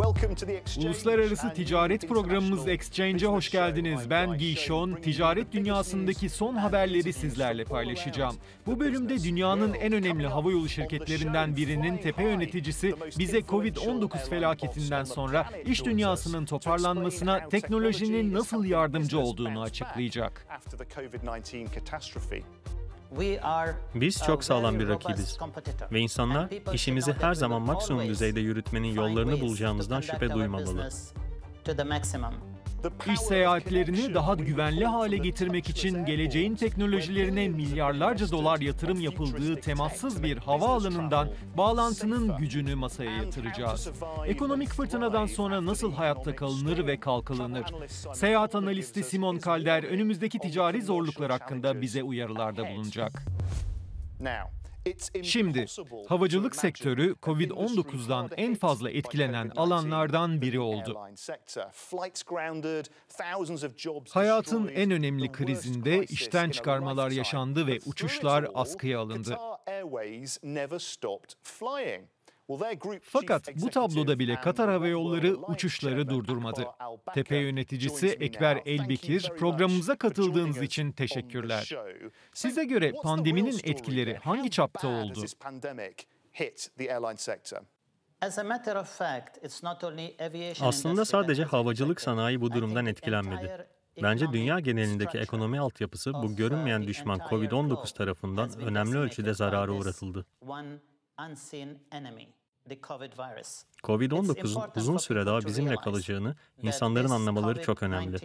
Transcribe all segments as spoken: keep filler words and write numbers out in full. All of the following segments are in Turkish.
Uluslararası ticaret programımız Exchange'e hoş geldiniz. Ben Gişon, ticaret dünyasındaki son haberleri sizlerle paylaşacağım. Bu bölümde dünyanın en önemli havayolu şirketlerinden birinin tepe yöneticisi bize Covid on dokuz felaketinden sonra iş dünyasının toparlanmasına teknolojinin nasıl yardımcı olduğunu açıklayacak. Biz çok sağlam bir rakibiz ve insanlar işimizi her zaman maksimum düzeyde yürütmenin yollarını bulacağımızdan şüphe duymamalı. İş seyahatlerini daha güvenli hale getirmek için geleceğin teknolojilerine milyarlarca dolar yatırım yapıldığı temassız bir havaalanından bağlantının gücünü masaya yatıracağız. Ekonomik fırtınadan sonra nasıl hayatta kalınır ve kalkınılır? Seyahat analisti Simon Calder önümüzdeki ticari zorluklar hakkında bize uyarılarda bulunacak. Şimdi, havacılık sektörü Covid on dokuzdan en fazla etkilenen alanlardan biri oldu. Hayatın en önemli krizinde işten çıkarmalar yaşandı ve uçuşlar askıya alındı. Fakat bu tabloda bile Katar Hava Yolları uçuşları durdurmadı. Tepe yöneticisi Ekber Elbekir, programımıza katıldığınız için teşekkürler. Size göre pandeminin etkileri hangi çapta oldu? Aslında sadece havacılık sanayi bu durumdan etkilenmedi. Bence dünya genelindeki ekonomi altyapısı bu görünmeyen düşman Covid on dokuz tarafından önemli ölçüde zarara uğratıldı. Covid on dokuzun uzun süre daha bizimle kalacağını insanların anlamaları çok önemli.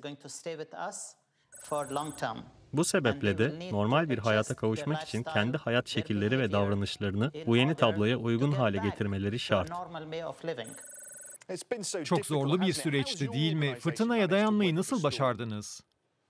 Bu sebeple de normal bir hayata kavuşmak için kendi hayat şekilleri ve davranışlarını bu yeni tabloya uygun hale getirmeleri şart. Çok zorlu bir süreçti, değil mi? Fırtınaya dayanmayı nasıl başardınız?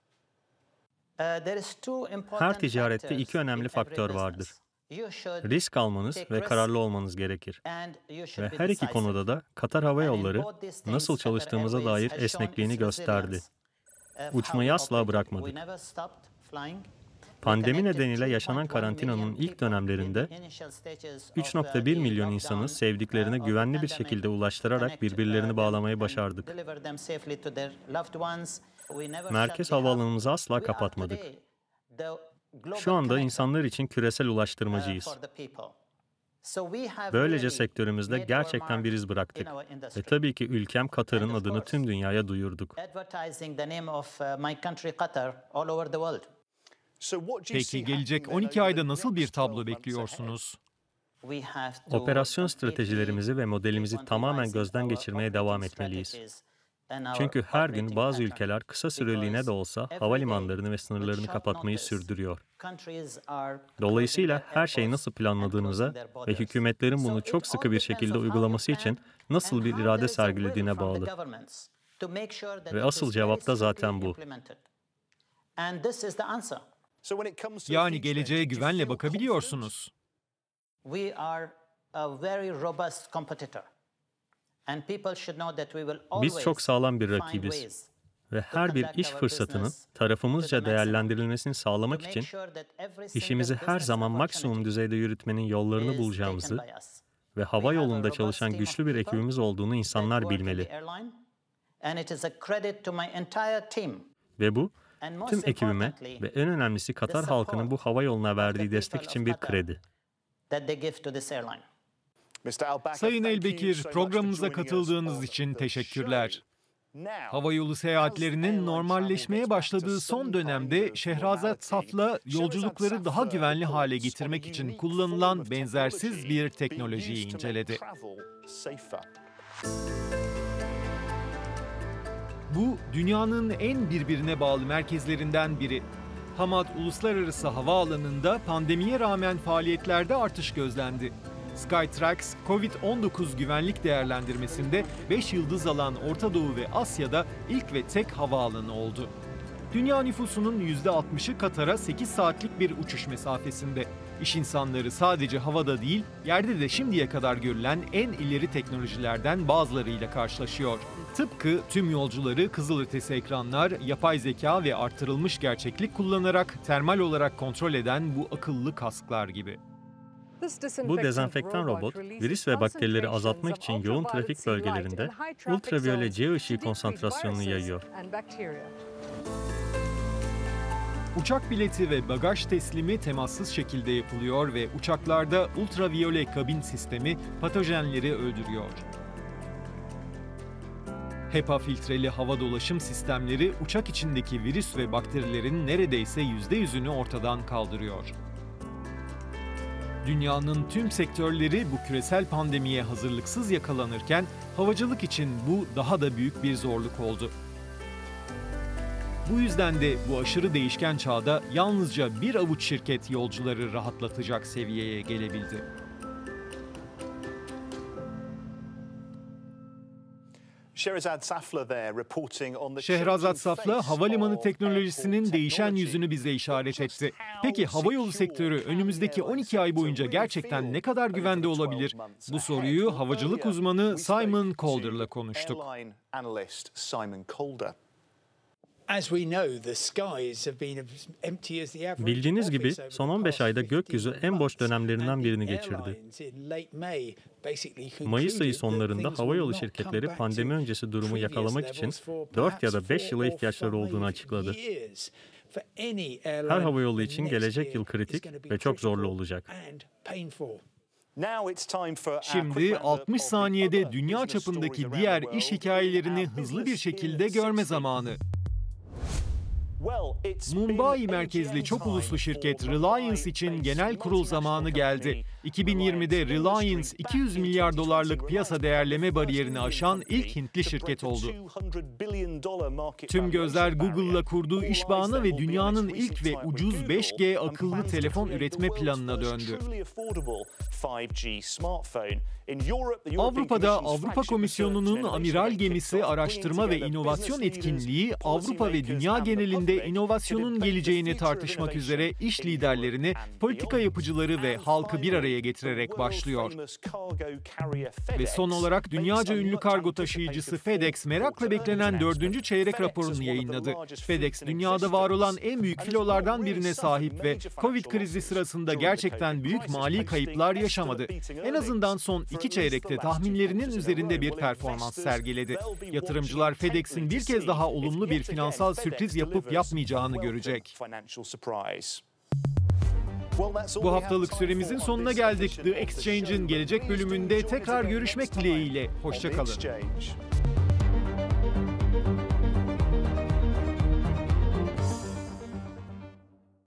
Her ticarette iki önemli faktör vardır. Risk almanız ve kararlı olmanız gerekir. Ve her iki konuda da Katar Hava Yolları nasıl çalıştığımıza dair esnekliğini gösterdi. Uçmayı asla bırakmadık. Pandemi nedeniyle yaşanan karantinanın ilk dönemlerinde üç nokta bir milyon insanı sevdiklerine güvenli bir şekilde ulaştırarak birbirlerini bağlamayı başardık. Merkez havaalanımızı asla kapatmadık. Şu anda insanlar için küresel ulaştırmacıyız. Böylece sektörümüzde gerçekten bir iz bıraktık. Ve tabii ki ülkem Katar'ın adını tüm dünyaya duyurduk. Peki gelecek on iki ayda nasıl bir tablo bekliyorsunuz? Operasyon stratejilerimizi ve modelimizi tamamen gözden geçirmeye devam etmeliyiz. Çünkü her gün bazı ülkeler kısa süreliğine de olsa havalimanlarını ve sınırlarını kapatmayı sürdürüyor. Dolayısıyla her şeyi nasıl planladığınıza ve hükümetlerin bunu çok sıkı bir şekilde uygulaması için nasıl bir irade sergilediğine bağlı. Ve asıl cevap da zaten bu. Yani geleceğe güvenle bakabiliyorsunuz. Biz çok sağlam bir rakibiz ve her bir iş fırsatının tarafımızca değerlendirilmesini sağlamak için işimizi her zaman maksimum düzeyde yürütmenin yollarını bulacağımızı ve hava yolunda çalışan güçlü bir ekibimiz olduğunu insanlar bilmeli. Ve bu, tüm ekibime ve en önemlisi Katar halkının bu hava yoluna verdiği destek için bir kredi. Sayın Elbekir, programımıza katıldığınız için teşekkürler. Havayolu seyahatlerinin normalleşmeye başladığı son dönemde Şehrazat Saf'la yolculukları daha güvenli hale getirmek için kullanılan benzersiz bir teknolojiyi inceledi. Bu, dünyanın en birbirine bağlı merkezlerinden biri. Hamad Uluslararası Havaalanı'nda pandemiye rağmen faaliyetlerde artış gözlendi. Skytrax, Covid on dokuz güvenlik değerlendirmesinde beş yıldız alan Orta Doğu ve Asya'da ilk ve tek havaalanı oldu. Dünya nüfusunun yüzde altmışı Katar'a sekiz saatlik bir uçuş mesafesinde. İş insanları sadece havada değil, yerde de şimdiye kadar görülen en ileri teknolojilerden bazılarıyla karşılaşıyor. Tıpkı tüm yolcuları kızılötesi ekranlar, yapay zeka ve artırılmış gerçeklik kullanarak termal olarak kontrol eden bu akıllı kasklar gibi. Bu dezenfektan robot, virüs ve bakterileri azaltmak için yoğun trafik bölgelerinde ultraviyole C ışığı konsantrasyonunu yayıyor. Uçak bileti ve bagaj teslimi temassız şekilde yapılıyor ve uçaklarda ultraviyole kabin sistemi patojenleri öldürüyor. HEPA filtreli hava dolaşım sistemleri uçak içindeki virüs ve bakterilerin neredeyse yüzde yüzünü ortadan kaldırıyor. Dünyanın tüm sektörleri bu küresel pandemiye hazırlıksız yakalanırken havacılık için bu daha da büyük bir zorluk oldu. Bu yüzden de bu aşırı değişken çağda yalnızca bir avuç şirket yolcuları rahatlatacak seviyeye gelebildi. Şehrazat Safla, havalimanı teknolojisinin değişen yüzünü bize işaret etti. Peki havayolu sektörü önümüzdeki on iki ay boyunca gerçekten ne kadar güvende olabilir? Bu soruyu havacılık uzmanı Simon Calder'la konuştuk. Bildiğiniz gibi son on beş ayda gökyüzü en boş dönemlerinden birini geçirdi. Mayıs ayı sonlarında havayolu şirketleri pandemi öncesi durumu yakalamak için dört ya da beş yıla ihtiyaçları olduğunu açıkladı. Her havayolu için gelecek yıl kritik ve çok zorlu olacak. Şimdi altmış saniyede dünya çapındaki diğer iş hikayelerini hızlı bir şekilde görme zamanı. Mumbai merkezli çok uluslu şirket Reliance için genel kurul zamanı geldi. iki bin yirmide Reliance iki yüz milyar dolarlık piyasa değerleme bariyerini aşan ilk Hintli şirket oldu. Tüm gözler Google'la kurduğu iş bağına ve dünyanın ilk ve ucuz beş G akıllı telefon üretme planına döndü. Avrupa'da Avrupa Komisyonu'nun amiral gemisi araştırma ve inovasyon etkinliği Avrupa ve dünya genelinde inovasyonun geleceğini tartışmak üzere iş liderlerini, politika yapıcıları ve halkı bir araya getirerek başlıyor. Ve son olarak dünyaca ünlü kargo taşıyıcısı FedEx merakla beklenen dördüncü çeyrek raporunu yayınladı. FedEx dünyada var olan en büyük filolardan birine sahip ve Covid krizi sırasında gerçekten büyük mali kayıplar yaşamadı. En azından son iki çeyrekte tahminlerinin üzerinde bir performans sergiledi. Yatırımcılar FedEx'in bir kez daha olumlu bir finansal sürpriz yapıp yapmayacağını görecek. Bu haftalık süremizin sonuna geldik. The Exchange'in gelecek bölümünde tekrar görüşmek dileğiyle. Hoşça kalın.